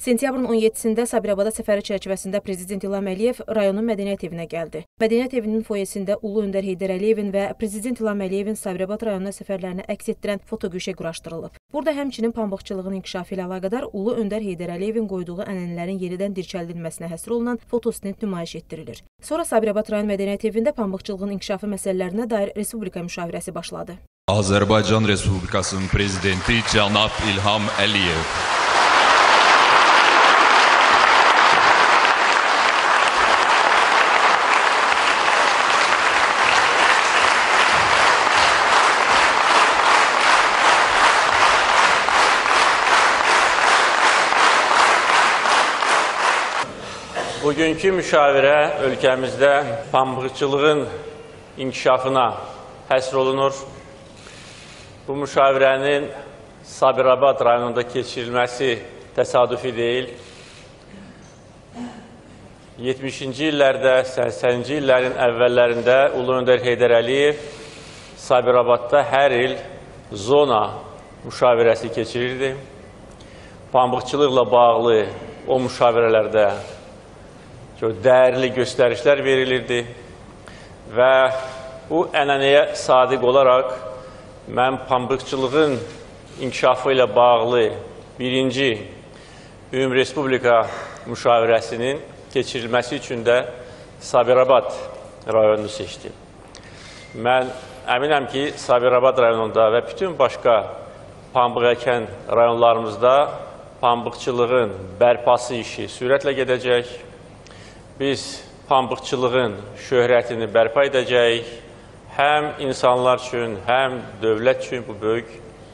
Sentyabrın 17-sində Sabirabada səfəri çərçivəsində Prezident İlham Əliyev rayonun Mədəniyyət evinə gəldi. Mədəniyyət evinin foyesində Ulu Öndər Heydər Əliyevin və Prezident İlham Əliyevin Sabirabad rayonuna səfərlərini əks etdirən fotogüşə quraşdırılıb. Burada həmçinin pambıqçılığın inkişafı ilə əlaqədar Ulu Öndər Heydər Əliyevin qoyduğu ənənələrin yenidən dirçəldilməsinə həsr olunan fotostent nümayiş etdirilir. Sonra Sabirabad rayon Mədəniyyət evində pambıqçılığın inkişafı məsələlərinə dair Respublika müşavirəsi başladı. Azərbaycan Respublikasının Prezidenti Cənab İlham Əliyev. Bugünkü müşavirə ölkəmizdə pambıqçılığın inkişafına həsr olunur. Bu müşavirənin Sabirabad rayonunda keçirilməsi təsadüfi deyil. 70-ci illərdə, 80-ci illərin əvvəllərində Ulu Öndər Heydər Əliyev Sabirabadda hər il zona müşavirəsi keçirirdi. Pambıqçılıqla bağlı o müşavirələrdə çox dəyərli göstərişlər verilirdi və bu ənənəyə sadiq olaraq mən pambıqçılığın inkişafı ilə bağlı birinci Ümumrespublika müşavirəsinin keçirilməsi üçün də Sabirabad rayonunu seçdim. Mən əminəm ki, Sabirabad rayonunda və bütün başqa pambıq əkən rayonlarımızda pambıqçılığın bərpası işi sürətlə gedəcək. Biz pambıqçılığın şöhrətini bərpa edəcəyik. Həm insanlar üçün, həm dövlət üçün bu böyük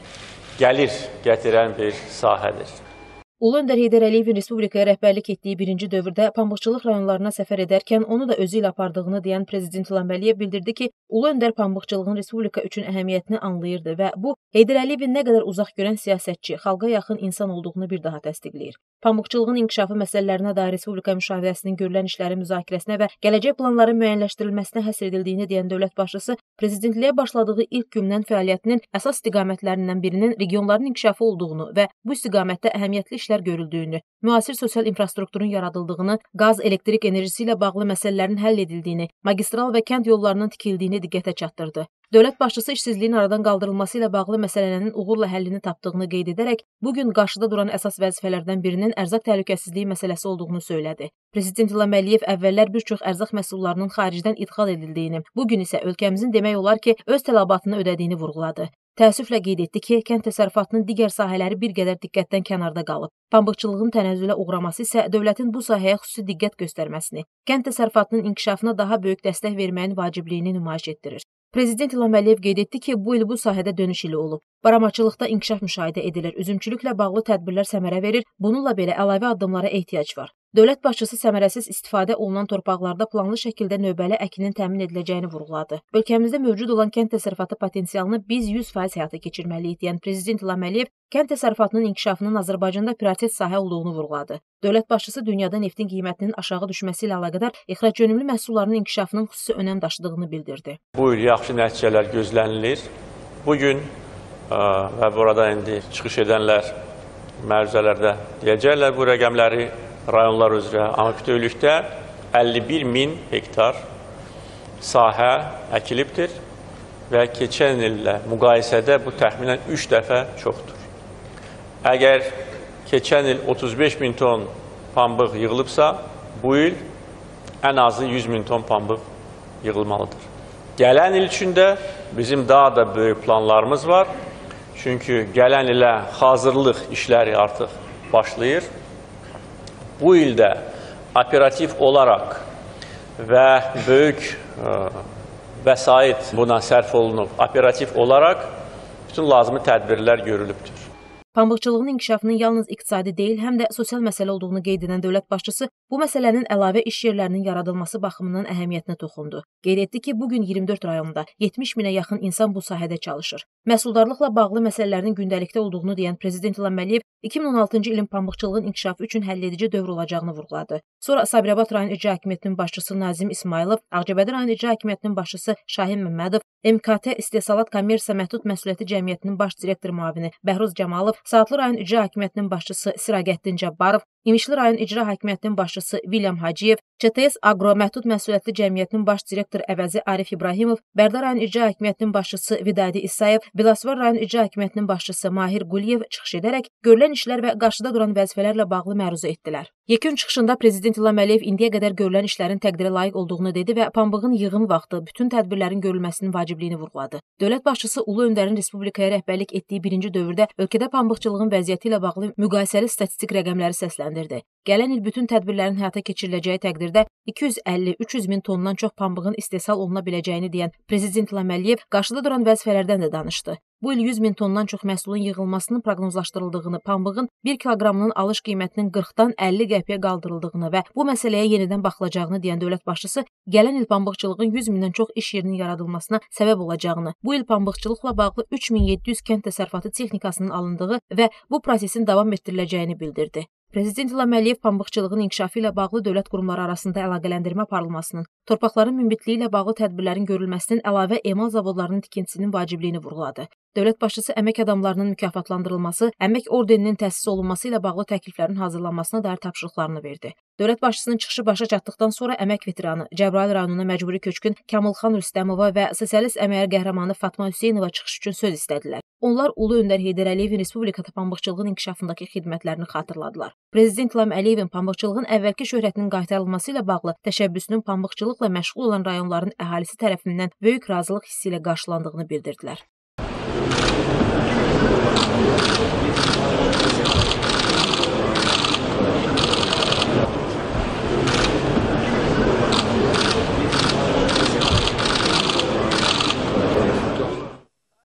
gəlir gətirən bir sahədir. Ulu Öndər Heydər Əliyevin Respublikaya rəhbərlik etdiyi birinci dövrdə pambıqçılıq rayonlarına səfər edərkən onu da özü ilə apardığını deyən Prezident İlham Əliyev bildirdi ki, Ulu Öndər pambıqçılığın Respublika üçün əhəmiyyətini anlayırdı və bu, Heydər Əliyevin nə qədər uzaq görən siyasətçi, xalqa yaxın insan olduğunu bir daha təsdiqləyir. Pambıqçılığın inkişafı məsələlərinə dair Respublika müşavirəsinin görülən işlərin müzakirəsinə və gələcək planların müəyyənləşdirilməsinə həsr edildiyini deyən dövlət başçısı, prezidentliyə başladığı ilk gündən fəaliyyətinin əsas istiqamətlərindən birinin regionların inkişafı olduğunu və bu istiqamətdə əhəmiyyətli işlər görüldüyünü, müasir sosial infrastrukturun yaradıldığını, qaz, elektrik enerjisi ilə bağlı məsələlərin həll edildiyini, magistral və kənd yollarının tikildiyini diqqətə çatdırdı. Dövlət başçısı işsizliyin aradan qaldırılması ilə bağlı məsələnin uğurla həllini tapdığını qeyd edərək, bugün qarşıda duran əsas vəzifələrdən birinin ərzaq təhlükəsizliyi məsələsi olduğunu söylədi. Prezident İlham Əliyev əvvəllər bir çox ərzaq məhsullarının xaricdən idxal edildiyini, bugün isə ölkəmizin demək olar ki, öz tələbatını ödədiyini vurğuladı. Təəssüflə qeyd etdi ki, kənd təsərrüfatının digər sahələri bir qədər diqqətdən kənarda qalıb. Pambıqçılığın tənəzzülə uğraması isə dövlətin bu sahəyə xüsusi diqqət göstərməsini, kənd təsərrüfatının inkişafına daha böyük dəstək verməyin vacibliyini nümayiş etdirir. Prezident İlham Əliyev qeyd etdi ki, bu il bu sahədə dönüş ili olub. Baramaçılıqda inkişaf müşahidə edilir, üzümçülüklə bağlı tədbirlər səmərə verir, bununla belə əlavə addımlara ehtiyac var. Dövlət başçısı səmərəsiz istifadə olunan torpaqlarda planlı şəkildə növbəli əkinin təmin ediləcəyini vurğuladı. Ölkəmizdə mövcud olan kənd təsərrüfatı potensialını biz 100% həyata keçirməliyik deyən Prezident İlham Əliyev kənd təsərrüfatının inkişafının Azərbaycanda prioritet sahə olduğunu vurğuladı. Dövlət başçısı dünyada neftin qiymətinin aşağı düşməsi ilə əlaqədar ixrac yönümlü məhsullarının inkişafının xüsusi önəm daşıdığını bildirdi. Bu il yaxşı nəticələr gözlənilir. Bugün və burada indi çıxış edənlər məruzələrdə deyəcəklər bu rəqəmləri rayonlar üzrə, amma bütövlükdə 51 min hektar sahə əkilibdir və keçən illə müqayisədə bu təxminən 3 dəfə çoxdur. Əgər keçən il 35 min ton pambıq yığılıbsa, bu il ən azı 100 min ton pambıq yığılmalıdır. Gələn il üçün də bizim daha da böyük planlarımız var. Çünki gələn ilə hazırlıq işləri artıq başlayır. Bu ildə operativ olaraq və böyük vəsait buna sərf olunub, operativ olaraq bütün lazımi tədbirlər görülübdür. Pambıqçılığın inkişafının yalnız iqtisadi deyil, həm də sosial məsələ olduğunu qeyd edən dövlət başçısı bu məsələnin əlavə iş yerlərinin yaradılması baxımından əhəmiyyətinə toxundu. Qeyd etdi ki, bugün 24 rayonda 70 minə yaxın insan bu sahədə çalışır. Məhsuldarlıqla bağlı məsələlərin gündəlikdə olduğunu deyən Prezident İlham Əliyev 2016-cı ilin pambıqçılığın inkişafı üçün həlledici dövr olacağını vurğuladı. Sonra Sabirabad rayon İcra Hakimiyyətinin başçısı Nazim İsmailov, Ağcabədi rayon İcra Hakimiyyətinin başçısı Şahin Məmmədov, MKT İstehsalat Kommersiya Məhdud Məsuliyyəti Cəmiyyətinin baş direktor müavini Bəhruz Camalov, Saatlı rayon icra hakimiyyətinin başçısı Siragəddin Cabbarov, İmişli rayon icra hakimiyyətinin başçısı William Hacıyev, ÇTS Agro Məhdud Məsuliyyətli Cəmiyyətinin baş direktor əvəzi Arif İbrahimov, Bərdə rayon icra hakimiyyətinin başçısı Vidadi İsayev, Bilasvar rayon icra hakimiyyətinin başçısı Mahir Quliyev çıxış edərək görülən işlər və qarşıda duran vəzifələrlə bağlı məruzə etdilər. Yekun çıxışında Prezident İlham Əliyev indiyə qədər görülən işlərin təqdirə layiq olduğunu dedi və pambığın yığım vaxtı bütün tədbirlərin görülməsinin vacibliyini vurğuladı. Dövlət başçısı Ulu Öndərin Respublikaya rəhbərlik etdiyi birinci dövrdə ölkədə pambıqçılığın vəziyyəti ilə bağlı müqayisəli statistik rəqəmləri səsləndirdi. Gələn il bütün tədbirlərin həyata keçiriləcəyi təqdirdə 250-300 min tondan çox pambığın istehsal oluna biləcəyini deyən Prezident İlham Əliyev qarşıda duran vəzifələrdən də danışdı. Bu il 100 min tondan çox məhsulun yığılmasının proqnozlaşdırıldığını, pambığın 1 kiloqramının alış qiymətinin 40-dan 50 qəpiyə qaldırıldığını və bu məsələyə yenidən baxılacağını deyən dövlət başçısı, gələn il pambıqçılığın 100 mindən çox iş yerinin yaradılmasına səbəb olacağını, bu il pambıqçılıqla bağlı 3700 kənd təsərrüfatı texnikasının alındığı və bu prosesin davam etdiriləcəyini bildirdi. Prezident İlham Əliyev pambıqçılığın inkişafı ilə bağlı dövlət qurumları arasında əlaqələndirmə aparılmasının, torpaqların münbitliyi ilə bağlı tədbirlərin görülməsinin əlavə emal zavodlarının tikintisinin vacibliyini vurğuladı. Dövlət başçısı əmək adamlarının mükafatlandırılması, əmək ordeninin təsis olunması ilə bağlı təkliflərin hazırlanmasına dair tapşırıqlarını verdi. Dövlət başçısının çıxışı başa çatdıqdan sonra əmək veteranı, Cəbrayıl rayonuna məcburi köçkün Kamılxan Rüstəmova və sosialist əməyə qəhrəmanı Fatma Hüseynova çıxış üçün söz istədilər. Onlar Ulu Öndər Heydər Əliyevin Respublikada pambıqçılığın inkişafındakı xidmətlərini xatırladılar. Prezident İlham Əliyevin pambıqçılığın əvvəlki şöhrətinin qaytarılması ilə bağlı təşəbbüsünün pambıqçılıqla məşğul olan rayonların əhalisi tərəfindən böyük razılıq hissi ilə qarşılandığını bildirdilər.